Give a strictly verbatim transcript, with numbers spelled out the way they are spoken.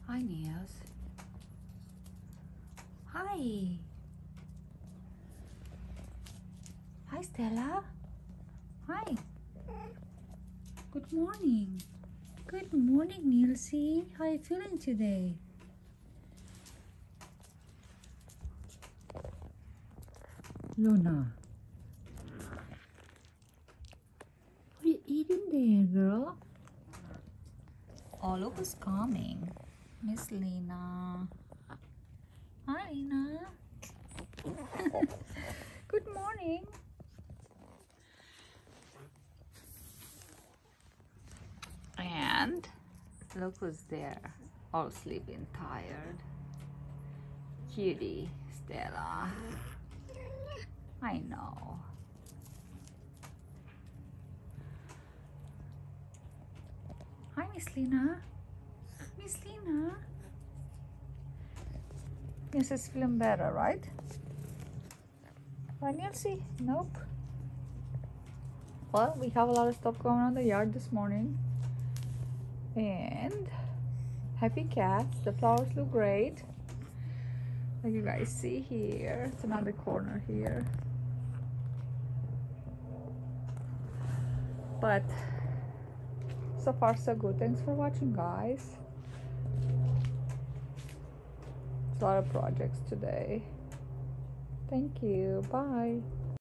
Hi, Niels. Hi. Hi, Stella. Hi. Good morning. Good morning, Nielsie. How are you feeling today? Luna. What are you eating there, girl? Oh, look who's coming. Miss Lena. Hi, Lena. Good morning. And look who's there, all sleeping tired. Cutie, Stella. I know. Hi, Miss Lena. Miss Lena. This is feeling better, right? Right, Nielsie? Nope. Well, we have a lot of stuff going on in the yard this morning. And happy cats. The flowers look great. Like you guys see here. It's another corner here. But so far so good. Thanks for watching, guys. It's a lot of projects today. Thank you. Bye.